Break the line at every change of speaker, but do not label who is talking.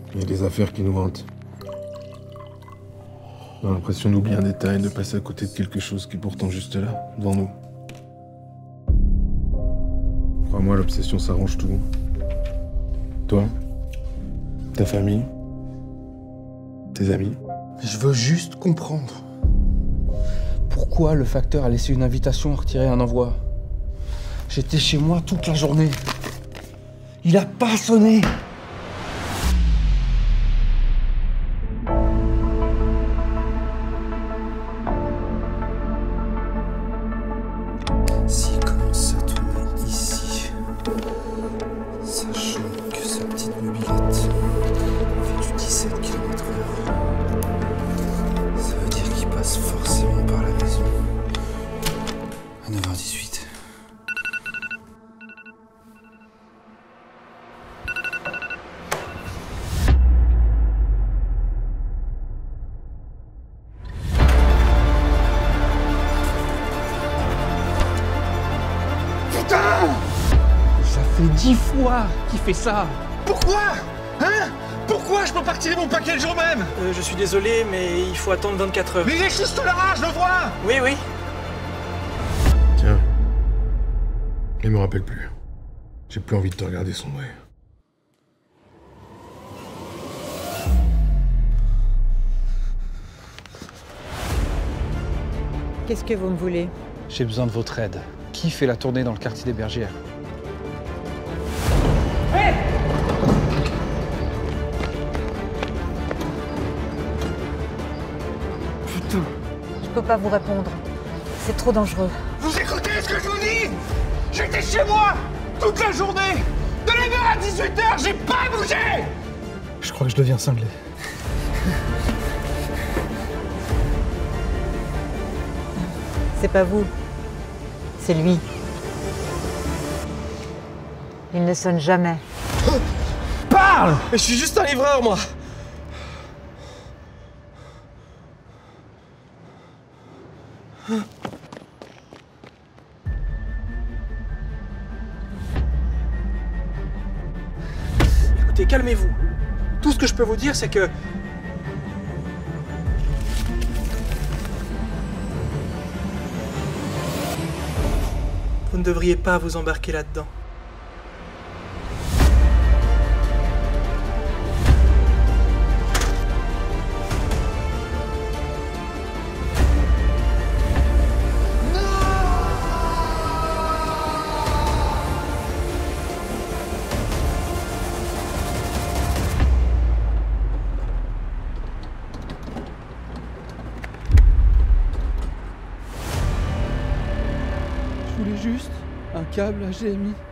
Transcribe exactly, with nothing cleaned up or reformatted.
Il y a des affaires qui nous hantent. On a l'impression d'oublier un détail, de passer à côté de quelque chose qui est pourtant juste là, devant nous. Crois-moi, l'obsession s'arrange tout. Toi, ta famille, tes amis.
Je veux juste comprendre. Pourquoi le facteur a laissé une invitation à retirer un envoi? J'étais chez moi toute la journée. Il a pas sonné.
S'il commence à tourner ici, sachant que sa petite mobilette fait du dix-sept kilomètres heure, ça veut dire qu'il passe forcément par la maison à neuf heures dix-huit.
Ça fait dix fois qu'il fait ça.
Pourquoi? Hein? Pourquoi je peux pas retirer mon paquet le jour même?
Euh, je suis désolé, mais il faut attendre vingt-quatre heures.
Mais il est juste là, je le vois!
Oui, oui.
Tiens. Il me rappelle plus. J'ai plus envie de te regarder sombrer.
Qu'est-ce que vous me voulez?
J'ai besoin de votre aide. Qui fait la tournée dans le quartier des Bergères?
Putain. Je peux pas vous répondre. C'est trop dangereux.
Vous écoutez ce que je vous dis? J'étais chez moi toute la journée! De neuf heures à dix-huit heures, j'ai pas bougé!
Je crois que je deviens cinglé.
C'est pas vous. C'est lui. Il ne sonne jamais.
Parle! Mais je suis juste un livreur, moi!
Écoutez, calmez-vous. Tout ce que je peux vous dire, c'est que... vous ne devriez pas vous embarquer là-dedans.
Je voulais juste un câble H D M I.